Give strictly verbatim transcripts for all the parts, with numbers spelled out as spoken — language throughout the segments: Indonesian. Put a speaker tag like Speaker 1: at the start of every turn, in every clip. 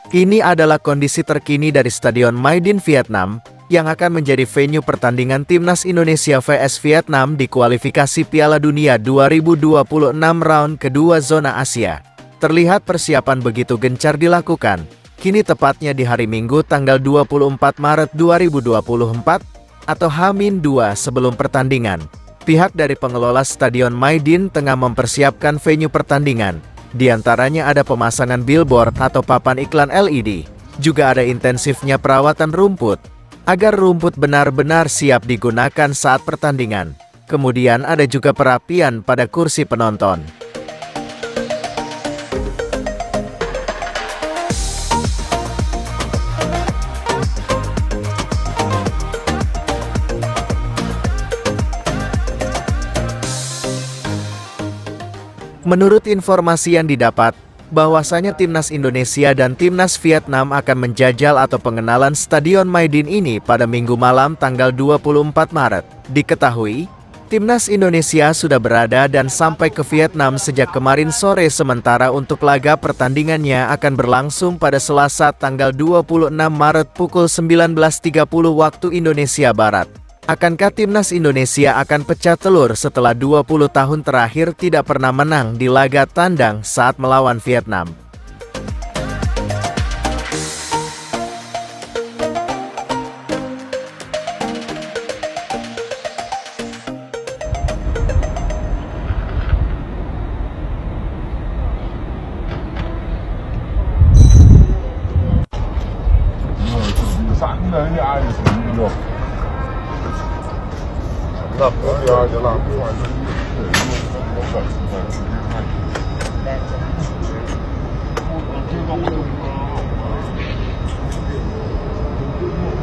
Speaker 1: Ini adalah kondisi terkini dari Stadion Maidin Vietnam, yang akan menjadi venue pertandingan Timnas Indonesia vs Vietnam di kualifikasi Piala Dunia dua ribu dua puluh enam round kedua zona Asia. Terlihat persiapan begitu gencar dilakukan, kini tepatnya di hari Minggu tanggal dua puluh empat Maret dua ribu dua puluh empat, atau H minus dua sebelum pertandingan. Pihak dari pengelola Stadion Maidin tengah mempersiapkan venue pertandingan. Di antaranya ada pemasangan billboard atau papan iklan L E D. Juga ada intensifnya perawatan rumput, agar rumput benar-benar siap digunakan saat pertandingan. Kemudian ada juga perapian pada kursi penonton. Menurut informasi yang didapat, bahwasanya Timnas Indonesia dan Timnas Vietnam akan menjajal atau pengenalan Stadion Maidin ini pada Minggu malam tanggal dua puluh empat Maret. Diketahui, Timnas Indonesia sudah berada dan sampai ke Vietnam sejak kemarin sore, sementara untuk laga pertandingannya akan berlangsung pada Selasa tanggal dua puluh enam Maret pukul sembilan belas tiga puluh waktu Indonesia Barat. Akankah Timnas Indonesia akan pecah telur setelah dua puluh tahun terakhir tidak pernah menang di laga tandang saat melawan Vietnam?
Speaker 2: Ngập nữa thì giờ làm cái ngoài nó bẩn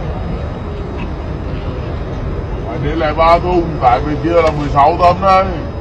Speaker 2: phải đến lại ba thùng, tại bên kia là mười sáu tấn đấy.